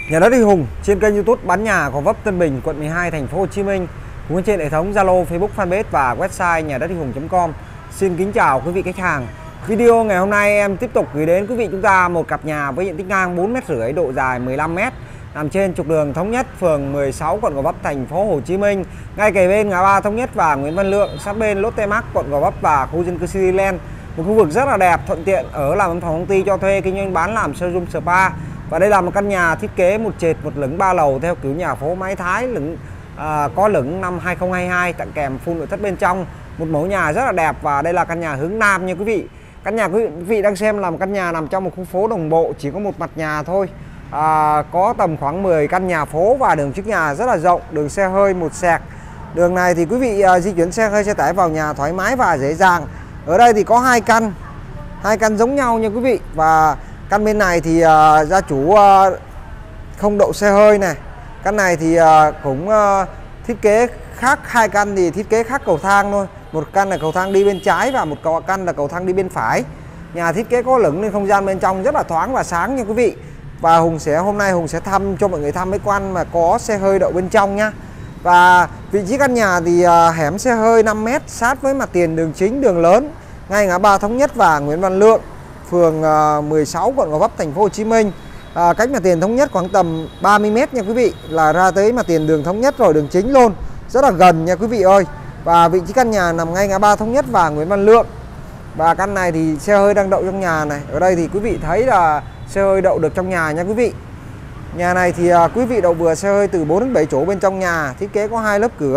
Nhà đất Huy Hùng trên kênh YouTube bán nhà Gò Vấp, Tân Bình, quận 12, thành phố Hồ Chí Minh, cũng trên hệ thống Zalo, Facebook, Fanpage và website nhà đất huy hùng.com. Xin kính chào quý vị khách hàng. Video ngày hôm nay em tiếp tục gửi đến quý vị chúng ta một cặp nhà với diện tích ngang 4,5 m, độ dài 15 m, nằm trên trục đường Thống Nhất, phường 16, quận Gò Vấp, thành phố Hồ Chí Minh, ngay kề bên ngã ba Thống Nhất và Nguyễn Văn Lượng, sát bên Lotte Mart, quận Gò Vấp và khu dân cư Cityland. Một khu vực rất là đẹp, thuận tiện ở làm văn phòng công ty cho thuê, kinh doanh bán làm showroom spa. Và đây là một căn nhà thiết kế một trệt một lửng 3 lầu theo kiểu nhà phố mái Thái, có lửng năm 2022, tặng kèm full nội thất bên trong. Một mẫu nhà rất là đẹp và đây là căn nhà hướng Nam nha quý vị. Căn nhà quý vị đang xem là một căn nhà nằm trong một khu phố đồng bộ, chỉ có một mặt nhà thôi. Có tầm khoảng 10 căn nhà phố và đường trước nhà rất là rộng, đường xe hơi một sẹc. Đường này thì quý vị di chuyển xe hơi xe tải vào nhà thoải mái và dễ dàng. Ở đây thì có hai căn giống nhau nha quý vị. Và căn bên này thì gia chủ không đậu xe hơi này. Căn này thì cũng thiết kế khác, hai căn thì thiết kế khác cầu thang thôi. Một căn là cầu thang đi bên trái và một căn là cầu thang đi bên phải. Nhà thiết kế có lửng nên không gian bên trong rất là thoáng và sáng nha quý vị. Và hôm nay Hùng sẽ thăm cho mọi người thăm mấy căn mà có xe hơi đậu bên trong nhá. Và vị trí căn nhà thì hẻm xe hơi 5 m, sát với mặt tiền đường chính, đường lớn, ngay ngã ba Thống Nhất và Nguyễn Văn Lượng, phường 16, quận Gò Vấp, thành phố Hồ Chí Minh. Cách mặt tiền Thống Nhất khoảng tầm 30 m nha quý vị, là ra tới mặt tiền đường Thống Nhất rồi, đường chính luôn, rất là gần nha quý vị ơi. Và vị trí căn nhà nằm ngay ngã ba Thống Nhất và Nguyễn Văn Lượng. Và căn này thì xe hơi đang đậu trong nhà này. Ở đây thì quý vị thấy là xe hơi đậu được trong nhà nha quý vị. Nhà này thì quý vị đậu vừa xe hơi từ 4 đến 7 chỗ bên trong nhà, thiết kế có 2 lớp cửa.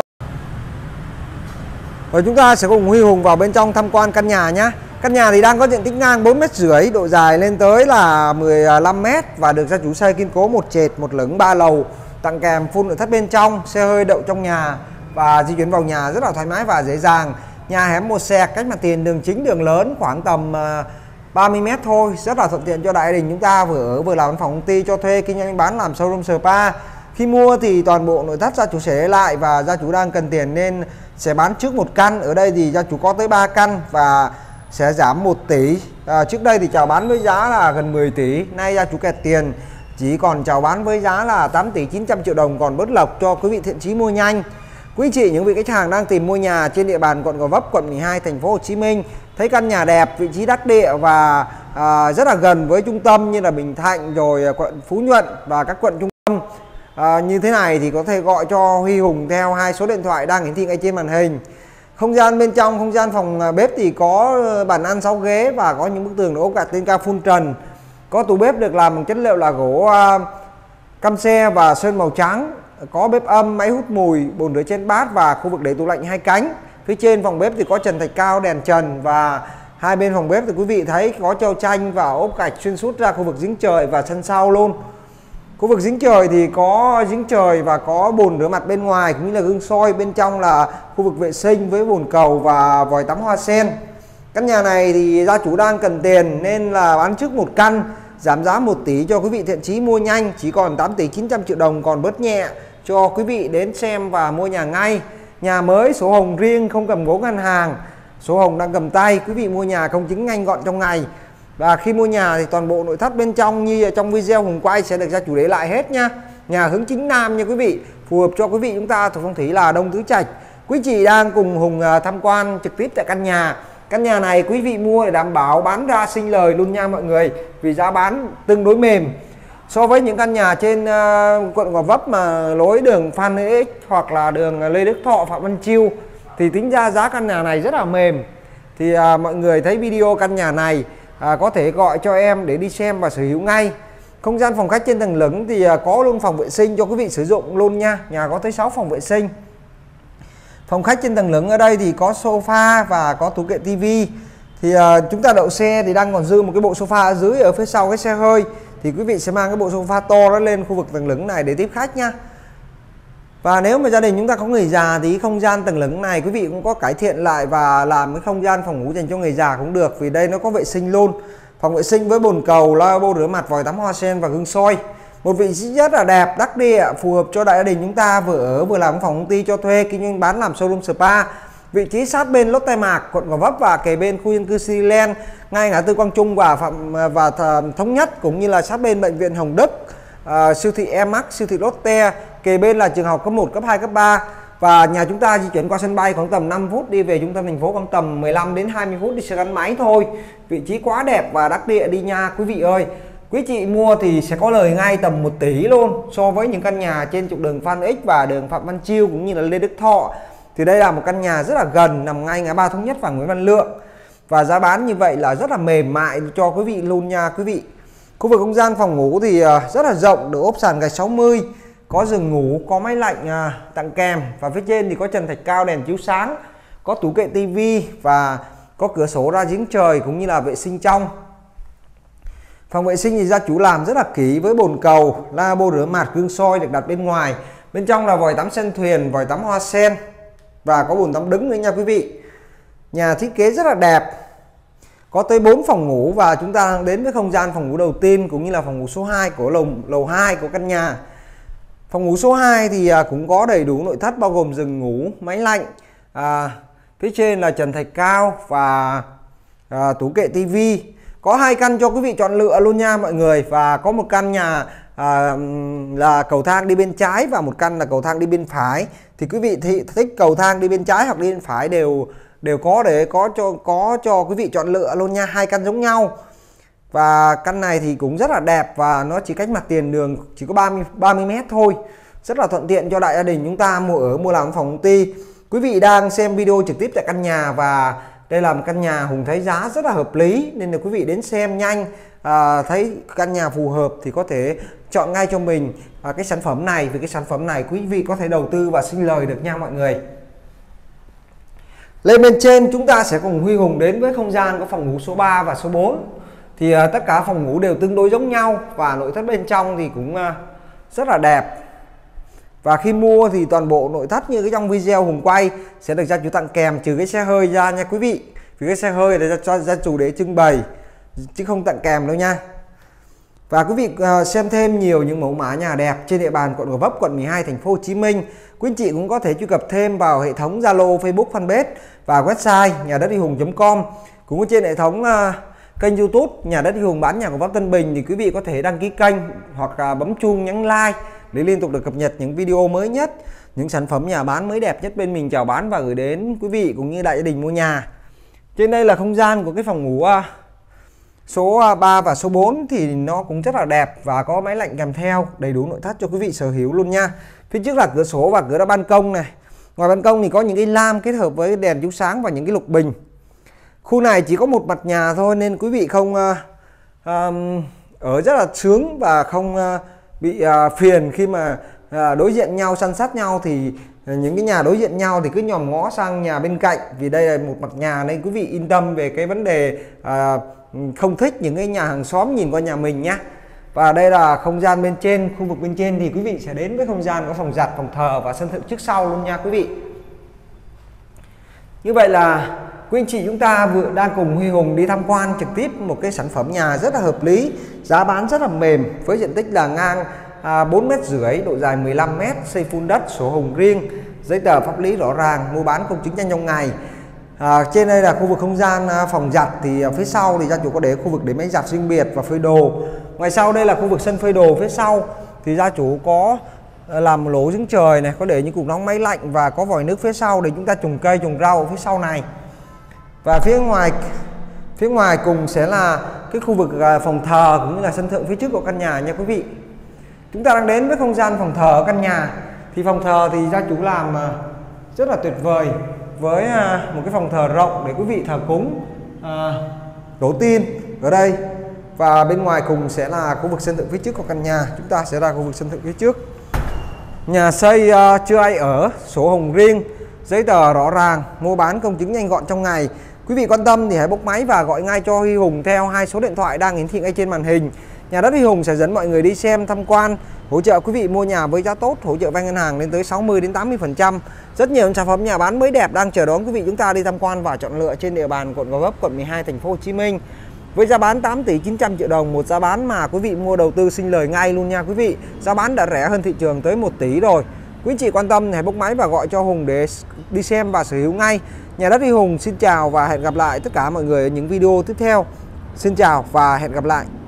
Rồi chúng ta sẽ cùng Huy Hùng vào bên trong tham quan căn nhà nhé. Căn nhà thì đang có diện tích ngang 4,5 m, độ dài lên tới là 15 m và được gia chủ xây kiên cố một trệt một lửng 3 lầu, tặng kèm full nội thất bên trong, xe hơi đậu trong nhà và di chuyển vào nhà rất là thoải mái và dễ dàng. Nhà hẻm một sẹc, cách mặt tiền đường chính, đường lớn khoảng tầm 30 m thôi, rất là thuận tiện cho đại đình chúng ta vừa ở vừa làm văn phòng công ty cho thuê, kinh doanh bán làm showroom spa. Khi mua thì toàn bộ nội thất gia chủ sẽ lấy lại và gia chủ đang cần tiền nên sẽ bán trước một căn. Ở đây thì gia chủ có tới 3 căn và sẽ giảm 1 tỷ. Trước đây thì chào bán với giá là gần 10 tỷ, nay gia chủ kẹt tiền chỉ còn chào bán với giá là 8 tỷ 900 triệu đồng, còn bớt lộc cho quý vị thiện chí mua nhanh. Quý chị, những vị khách hàng đang tìm mua nhà trên địa bàn quận Gò Vấp, quận 12, thành phố Hồ Chí Minh, thấy căn nhà đẹp, vị trí đắc địa và rất là gần với trung tâm như là Bình Thạnh, rồi quận Phú Nhuận và các quận trung tâm như thế này thì có thể gọi cho Huy Hùng theo 2 số điện thoại đang hiển thị ngay trên màn hình. Không gian bên trong, không gian phòng bếp thì có bàn ăn 6 ghế và có những bức tường được ốp gạch lên cao phun trần. Có tủ bếp được làm bằng chất liệu là gỗ căm xe và sơn màu trắng. Có bếp âm, máy hút mùi, bồn rửa trên bát và khu vực để tủ lạnh 2 cánh. Phía trên phòng bếp thì có trần thạch cao, đèn trần và hai bên phòng bếp thì quý vị thấy có treo tranh và ốp gạch xuyên suốt ra khu vực giếng trời và sân sau luôn. Khu vực giếng trời thì có giếng trời và có bồn rửa mặt bên ngoài cũng như là gương soi, bên trong là khu vực vệ sinh với bồn cầu và vòi tắm hoa sen. Căn nhà này thì gia chủ đang cần tiền nên là bán trước một căn, giảm giá 1 tỷ cho quý vị thiện chí mua nhanh, chỉ còn 8 tỷ 900 triệu đồng, còn bớt nhẹ cho quý vị đến xem và mua nhà ngay. Nhà mới, sổ hồng riêng, không cầm cố ngân hàng, sổ hồng đang cầm tay, quý vị mua nhà công chứng nhanh gọn trong ngày. Và khi mua nhà thì toàn bộ nội thất bên trong như trong video Hùng quay sẽ được gia chủ để lại hết nha. Nhà hướng chính Nam nha quý vị, phù hợp cho quý vị chúng ta thuộc phong thủy là Đông Tứ Trạch. Quý chị đang cùng Hùng tham quan trực tiếp tại căn nhà. Căn nhà này quý vị mua để đảm bảo bán ra sinh lời luôn nha mọi người, vì giá bán tương đối mềm. So với những căn nhà trên quận Gò Vấp mà lối đường Phan Huy Ích hoặc là đường Lê Đức Thọ, Phạm Văn Chiêu thì tính ra giá căn nhà này rất là mềm. Thì mọi người thấy video căn nhà này có thể gọi cho em để đi xem và sở hữu ngay. Không gian phòng khách trên tầng lửng thì có luôn phòng vệ sinh cho quý vị sử dụng luôn nha. Nhà có tới 6 phòng vệ sinh. Phòng khách trên tầng lửng ở đây thì có sofa và có tủ kệ tivi. Thì chúng ta đậu xe thì đang còn dư một cái bộ sofa ở dưới ở phía sau cái xe hơi. Thì quý vị sẽ mang cái bộ sofa to đó lên khu vực tầng lửng này để tiếp khách nha. Và nếu mà gia đình chúng ta có người già thì không gian tầng lửng này quý vị cũng có cải thiện lại và làm cái không gian phòng ngủ dành cho người già cũng được, vì đây nó có vệ sinh luôn. Phòng vệ sinh với bồn cầu, lavabo rửa mặt, vòi tắm hoa sen và gương soi. Một vị trí rất là đẹp, đắc địa, phù hợp cho đại gia đình chúng ta vừa ở vừa làm phòng công ty cho thuê, kinh doanh bán làm showroom spa. Vị trí sát bên Lotte Mart, quận Gò Vấp và kề bên khu dân cư Cityland, ngay ngã tư Quang Trung và Thống Nhất, cũng như là sát bên bệnh viện Hồng Đức, siêu thị Emax, siêu thị Lotte, kề bên là trường học cấp 1, cấp 2, cấp 3. Và nhà chúng ta di chuyển qua sân bay khoảng tầm 5 phút, đi về trung tâm thành phố khoảng tầm 15 đến 20 phút đi xe gắn máy thôi. Vị trí quá đẹp và đắc địa đi nha quý vị ơi. Quý chị mua thì sẽ có lời ngay tầm 1 tỷ luôn so với những căn nhà trên trục đường Phan X và đường Phạm Văn Chiêu cũng như là Lê Đức Thọ. Thì đây là một căn nhà rất là gần, nằm ngay ngã ba Thống Nhất và Nguyễn Văn Lượng. Và giá bán như vậy là rất là mềm mại cho quý vị luôn nha quý vị. Khu vực không gian phòng ngủ thì rất là rộng, được ốp sàn gạch 60, có giường ngủ, có máy lạnh tặng kèm. Và phía trên thì có trần thạch cao, đèn chiếu sáng, có tủ kệ tivi và có cửa sổ ra giếng trời cũng như là vệ sinh trong. Phòng vệ sinh thì gia chủ làm rất là kỹ với bồn cầu, lavabo rửa mặt, gương soi được đặt bên ngoài. Bên trong là vòi tắm sen thuyền, vòi tắm hoa sen và có bồn tắm đứng nữa nha quý vị. Nhà thiết kế rất là đẹp. Có tới 4 phòng ngủ và chúng ta đang đến với không gian phòng ngủ đầu tiên cũng như là phòng ngủ số 2 của lầu 2 của căn nhà. Phòng ngủ số 2 thì cũng có đầy đủ nội thất bao gồm giường ngủ, máy lạnh, phía trên là trần thạch cao và tủ kệ tivi. Có 2 căn cho quý vị chọn lựa luôn nha mọi người. Và có một căn nhà là cầu thang đi bên trái và một căn là cầu thang đi bên phải. Thì quý vị thích cầu thang đi bên trái hoặc đi bên phải đều có để có cho quý vị chọn lựa luôn nha. 2 căn giống nhau. Và căn này thì cũng rất là đẹp và nó chỉ cách mặt tiền đường chỉ có 30 m thôi. Rất là thuận tiện cho đại gia đình chúng ta mua làm phòng công ty. Quý vị đang xem video trực tiếp tại căn nhà và đây là một căn nhà Hùng thấy giá rất là hợp lý nên là quý vị đến xem nhanh, thấy căn nhà phù hợp thì có thể chọn ngay cho mình cái sản phẩm này. Vì cái sản phẩm này quý vị có thể đầu tư và sinh lời được nha mọi người. Lên bên trên chúng ta sẽ cùng Huy Hùng đến với không gian của phòng ngủ số 3 và số 4. Thì tất cả phòng ngủ đều tương đối giống nhau và nội thất bên trong thì cũng rất là đẹp. Và khi mua thì toàn bộ nội thất như cái trong video Hùng quay sẽ được gia chủ tặng kèm, trừ cái xe hơi ra nha quý vị. Vì cái xe hơi là cho gia chủ để trưng bày chứ không tặng kèm đâu nha. Và quý vị xem thêm nhiều những mẫu mã nhà đẹp trên địa bàn quận Gò Vấp, quận 12, thành phố Hồ Chí Minh. Quý anh chị cũng có thể truy cập thêm vào hệ thống Zalo, Facebook, Fanpage và website nhà đất Huy Hùng.com. Cũng có trên hệ thống kênh YouTube nhà đất Huy Hùng bán nhà Gò Vấp Tân Bình thì quý vị có thể đăng ký kênh hoặc bấm chuông nhấn like để liên tục được cập nhật những video mới nhất, những sản phẩm nhà bán mới đẹp nhất bên mình chào bán và gửi đến quý vị cũng như đại gia đình mua nhà. Trên đây là không gian của cái phòng ngủ số 3 và số 4 thì nó cũng rất là đẹp và có máy lạnh kèm theo, đầy đủ nội thất cho quý vị sở hữu luôn nha. Phía trước là cửa sổ và cửa ra ban công này. Ngoài ban công thì có những cái lam kết hợp với đèn chiếu sáng và những cái lục bình. Khu này chỉ có một mặt nhà thôi nên quý vị không ở rất là sướng và không bị phiền khi mà đối diện nhau, san sát nhau. Thì những cái nhà đối diện nhau thì cứ nhòm ngó sang nhà bên cạnh, vì đây là một mặt nhà nên quý vị yên tâm về cái vấn đề không thích những cái nhà hàng xóm nhìn qua nhà mình nhé. Và đây là không gian bên trên. Khu vực bên trên thì quý vị sẽ đến với không gian có phòng giặt, phòng thờ và sân thượng trước sau luôn nha quý vị. Như vậy là quý anh chị chúng ta vừa đang cùng Huy Hùng đi tham quan trực tiếp một cái sản phẩm nhà rất là hợp lý, giá bán rất là mềm với diện tích là ngang 4,5 m, độ dài 15 m, xây full đất, sổ hồng riêng, giấy tờ pháp lý rõ ràng, mua bán công chứng nhanh trong ngày. Trên đây là khu vực không gian phòng giặt, thì phía sau thì gia chủ có để khu vực để máy giặt riêng biệt và phơi đồ. Ngoài sau đây là khu vực sân phơi đồ, phía sau thì gia chủ có làm lỗ giếng trời này, có để những cục nóng máy lạnh và có vòi nước phía sau để chúng ta trồng cây trồng rau ở phía sau này. Và phía ngoài cùng sẽ là cái khu vực phòng thờ cũng như là sân thượng phía trước của căn nhà nha quý vị. Chúng ta đang đến với không gian phòng thờ ở căn nhà. Thì phòng thờ thì gia chủ làm rất là tuyệt vời với một cái phòng thờ rộng để quý vị thờ cúng tổ tiên ở đây. Và bên ngoài cùng sẽ là khu vực sân thượng phía trước của căn nhà. Chúng ta sẽ ra khu vực sân thượng phía trước. Nhà xây chưa ai ở, sổ hồng riêng, giấy tờ rõ ràng, mua bán công chứng nhanh gọn trong ngày. Quý vị quan tâm thì hãy bốc máy và gọi ngay cho Huy Hùng theo 2 số điện thoại đang hiển thị ngay trên màn hình. Nhà đất Huy Hùng sẽ dẫn mọi người đi xem, tham quan, hỗ trợ quý vị mua nhà với giá tốt, hỗ trợ vay ngân hàng lên tới 60 đến 80%. Rất nhiều sản phẩm nhà bán mới đẹp đang chờ đón quý vị chúng ta đi tham quan và chọn lựa trên địa bàn quận Gò Vấp, quận 12, thành phố Hồ Chí Minh. Với giá bán 8 tỷ 900 triệu đồng, một giá bán mà quý vị mua đầu tư sinh lời ngay luôn nha quý vị. Giá bán đã rẻ hơn thị trường tới 1 tỷ rồi. Quý anh chị quan tâm hãy bốc máy và gọi cho Hùng để đi xem và sở hữu ngay. Nhà đất Huy Hùng xin chào và hẹn gặp lại tất cả mọi người ở những video tiếp theo. Xin chào và hẹn gặp lại.